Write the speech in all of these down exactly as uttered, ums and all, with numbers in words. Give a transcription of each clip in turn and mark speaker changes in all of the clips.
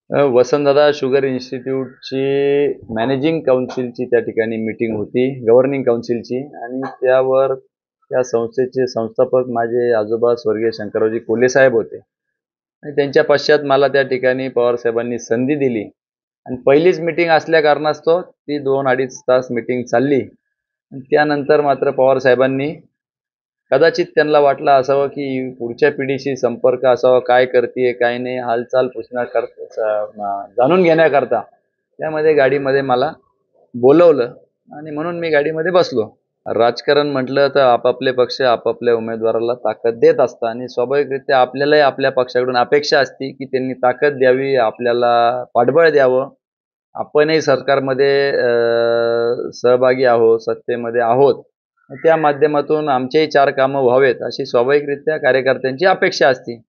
Speaker 1: अ, Vasantdada sugar इन्स्टिट्यूटची managing काउन्सिलची त्या ठिकाणी मीटिंग होती, गव्हर्निंग काउन्सिलची. आणि त्यावर त्या संस्थेचे संस्थापक माझे आजोबा स्वर्गीय शंकररावजी कोल्हे साहेब होते. आणि त्यांच्या पश्चात मला त्या ठिकाणी पवारसाहेबांनी संधी दिली आणि पहिलीच मीटिंग असल्या कारणास्तव ती दोन अडीच तास मीटिंग चालली. आणि त्यानंतर मात्र पवारसाहेबांनी कदाचित त्यांना वाटलं असावं की पुढच्या पिढीशी संपर्क असावा, काय करते काय नाही हालचाल पुसण्याकरता, जाणून घेण्याकरता त्यामध्ये गाडीमध्ये मला बोलवलं आणि म्हणून मी गाडीमध्ये बसलो. राजकारण म्हटलं तर आपापले पक्ष आपापल्या उमेदवाराला ताकद देत असतात आणि स्वाभाविकरित्या आपल्यालाही आपल्या पक्षाकडून अपेक्षा असते की त्यांनी ताकद द्यावी, आपल्याला पाठबळ द्यावं. आपणही सरकारमध्ये सहभागी आहोत, सत्तेमध्ये आहोत, त्या माध्यमातून आमचेही चार कामं व्हावेत अशी स्वाभाविकरित्या कार्यकर्त्यांची अपेक्षा असते.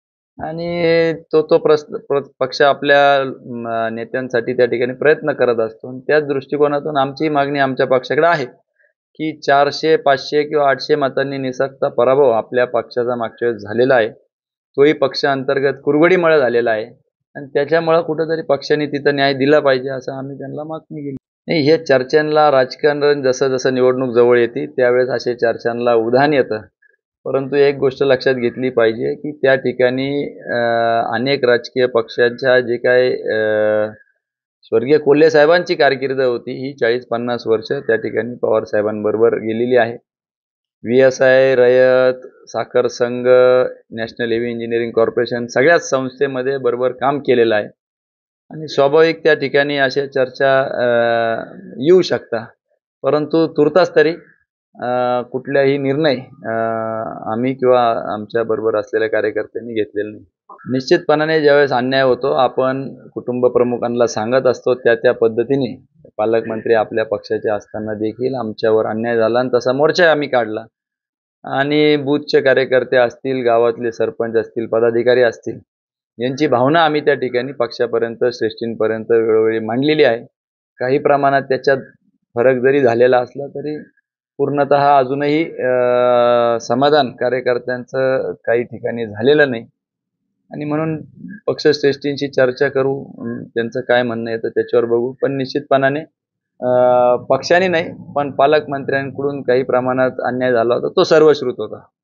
Speaker 1: आणि तो तो प्रस पक्ष आपल्या नेत्यांसाठी त्या ठिकाणी प्रयत्न करत असतो. त्याच दृष्टिकोनातून आमची मागणी आमच्या पक्षाकडे आहे की चारशे पाचशे किंवा आठशे मतांनी निसकता पराभव आपल्या पक्षाचा मागच्या वेळेस झालेला आहे. तोही पक्षांतर्गत कुरघोडीमुळे झालेला आहे आणि त्याच्यामुळं कुठंतरी पक्षाने तिथं न्याय दिला पाहिजे असं आम्ही त्यांना मागणी केली. नाही, हे चर्चांना राजकारण जसं जसं निवडणूक जवळ येते त्यावेळेस असे चर्चांना उधाण येतं. परंतु एक गोष्ट लक्षात घेतली पाहिजे की त्या ठिकाणी अनेक राजकीय पक्षांच्या जे काय स्वर्गीय कोल्हे साहेबांची कारकीर्द होती ही चाळीस पन्नास वर्ष त्या ठिकाणी पवार साहेबांबरोबर गेलेली आहे. व्ही एस आय, रयत, साखर संघ, नॅशनल हेवी इंजिनिअरिंग कॉर्पोरेशन सगळ्याच संस्थेमध्ये बरोबर काम केलेलं आहे. आणि स्वाभाविक त्या ठिकाणी अशा चर्चा येऊ शकतात. परंतु तुर्तास तरी कुठल्याही निर्णय आम्ही किंवा आमच्याबरोबर असलेल्या कार्यकर्त्यांनी घेतलेला नाही. निश्चितपणाने ज्यावेळेस अन्याय होतो आपण कुटुंब प्रमुखांना सांगत असतो त्या त्या पद्धतीने पालकमंत्री आपल्या पक्षाचे असताना देखील आमच्यावर अन्याय झाला आणि तसा मोर्चा आम्ही काढला. आणि बूथचे कार्यकर्ते असतील, गावातले सरपंच असतील, पदाधिकारी असतील, यांची भावना आम्ही त्या ठिकाणी पक्षापर्यंत श्रेष्ठींपर्यंत वेळोवेळी मांडलेली आहे. काही प्रमाणात त्याच्यात फरक जरी झालेला असला तरी पूर्णतः अजूनही समाधान कार्यकर्त्यांचं काही ठिकाणी झालेलं नाही. आणि म्हणून पक्षश्रेष्ठींशी चर्चा करू, त्यांचं काय म्हणणं येतं त्याच्यावर बघू. पण निश्चितपणाने पक्षाने नाही पण पालकमंत्र्यांकडून काही प्रमाणात अन्याय झाला होता तो सर्वश्रुत होता.